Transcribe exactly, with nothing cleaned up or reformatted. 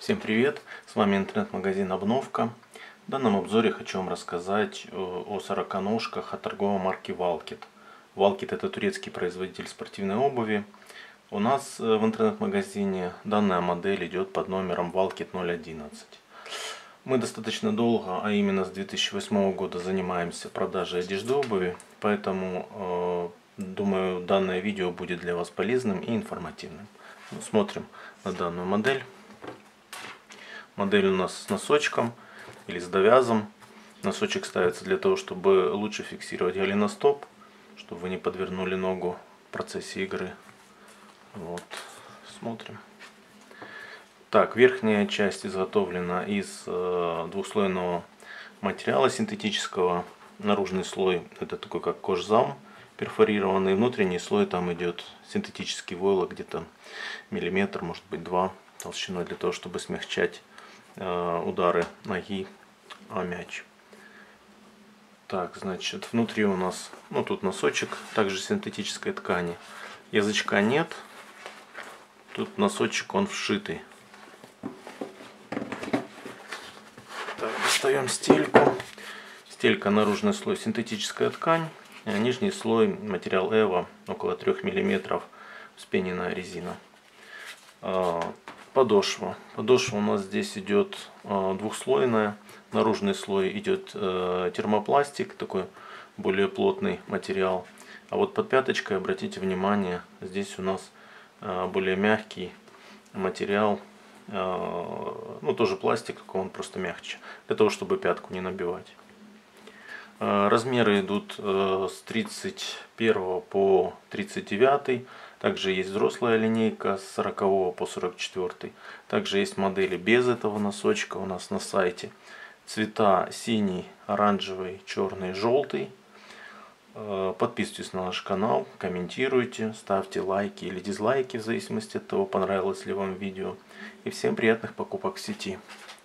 Всем привет! С вами интернет-магазин Обновка. В данном обзоре хочу вам рассказать о сороконожках от торговой марки Valkit. Valkit — это турецкий производитель спортивной обуви. У нас в интернет-магазине данная модель идет под номером Valkit ноль одиннадцать. Мы достаточно долго, а именно с две тысячи восьмого года, занимаемся продажей одежды и обуви, поэтому э, думаю, данное видео будет для вас полезным и информативным. Смотрим на данную модель. Модель у нас с носочком или с довязом. Носочек ставится для того, чтобы лучше фиксировать голеностоп, чтобы вы не подвернули ногу в процессе игры. Вот, смотрим. Так, верхняя часть изготовлена из э, двухслойного материала синтетического. Наружный слой — это такой как кожзам перфорированный. Внутренний слой там идет синтетический войлок, где-то миллиметр, может быть два толщиной, для того, чтобы смягчать э, удары ноги о мяч. Так, значит, внутри у нас, ну тут носочек, также синтетической ткани. Язычка нет. Тут носочек, он вшитый. Так, достаем стельку. Стелька — наружный слой синтетическая ткань, а нижний слой материал эво, около трёх миллиметров, вспененная резина. Подошва. Подошва у нас здесь идет двухслойная. Наружный слой идет термопластик, такой более плотный материал. А вот под пяточкой, обратите внимание, здесь у нас более мягкий материал. Ну, тоже пластик, только он просто мягче, для того, чтобы пятку не набивать. Размеры идут с тридцать первого по тридцать девятый. Также есть взрослая линейка с сорокового по сорок четвёртый. Также есть модели без этого носочка у нас на сайте. Цвета синий, оранжевый, черный, желтый. Подписывайтесь на наш канал, комментируйте, ставьте лайки или дизлайки в зависимости от того, понравилось ли вам видео. И всем приятных покупок в сети.